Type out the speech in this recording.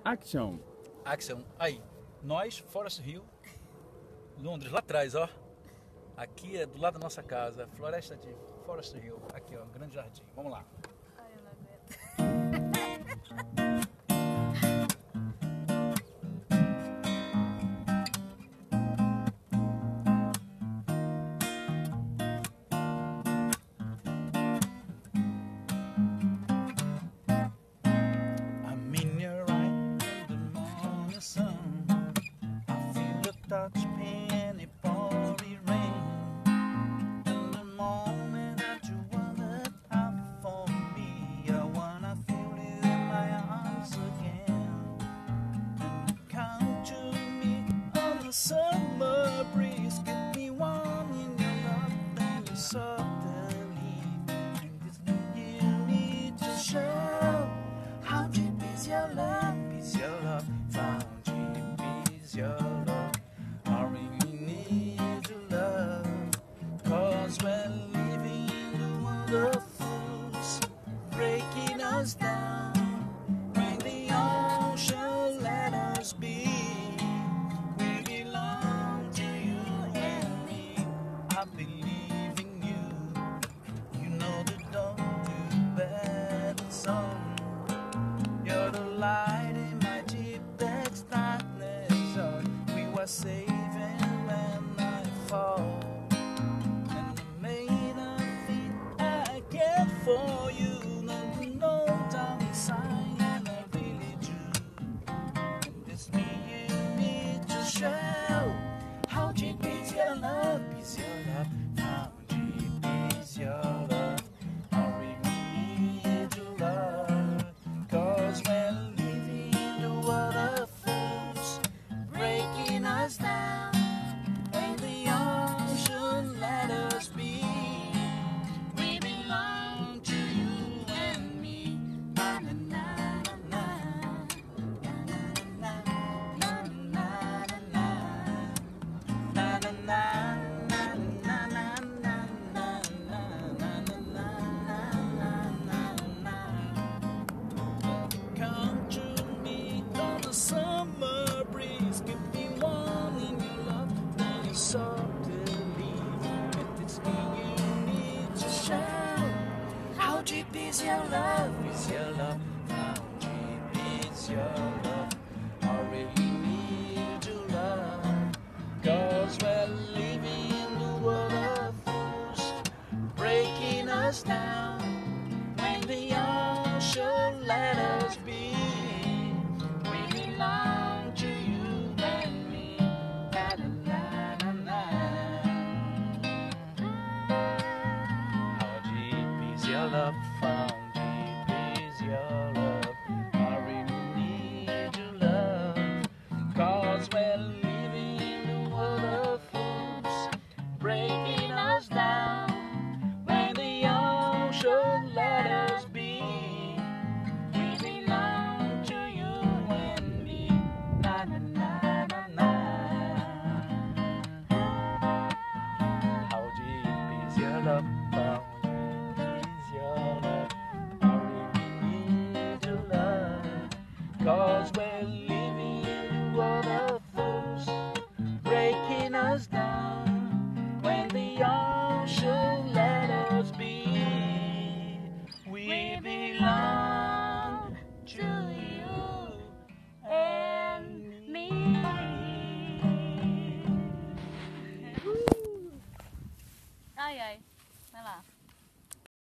Action! Action. Aí, nós, Forest Hill, Londres, lá atrás, ó. Aqui é do lado da nossa casa, floresta de Forest Hill. Aqui, ó, um grande jardim. Vamos lá. Ai, eu não aguento. I'm in your eye in the morning sun. I feel the touch pain, it pouring rain. In the moment that you wanted up for me, I wanna feel you in my arms again. And you come to me on the summer breeze, get me warm in your love, then you softly. And this you need to show how deep is your love, found deep is your love. I really need your love, 'cause we're living in the world of fools, breaking us down. When the ocean let us be, we belong to you and me. I believe in you, you know that don't do bad song. You're the light in my deepest darkness, oh, we were saving when I fall. And I made a thing I care for you, no downside, and I really do. And it's me you need to show how deep is your love, how deep is your love. I really need your love, 'cause we're living in the world of fools, breaking us down. When the ocean let us be, we belong to you and me. Na na na na na na na na na na. Come to me on the summer breeze, give me warm in your love, then you softly. And it's me you need to show how deep is your love, how deep is your love. I really need your love, 'cause we're living in the world of fools, breaking us down. When the ocean let us be, we belong to you and me. Na na na na. How deep is your love? How deep is your love? I really need your love, 'cause we're living in the world of fools, breaking us down. When the ocean let us be, we belong to you and me. Na na na na na. How deep is your love? How deep is your love? I really need your love, 'cause we're living in the world of fools, breaking us down. When the ocean let us be, we belong to you and me. Ai, ai. Vai lá.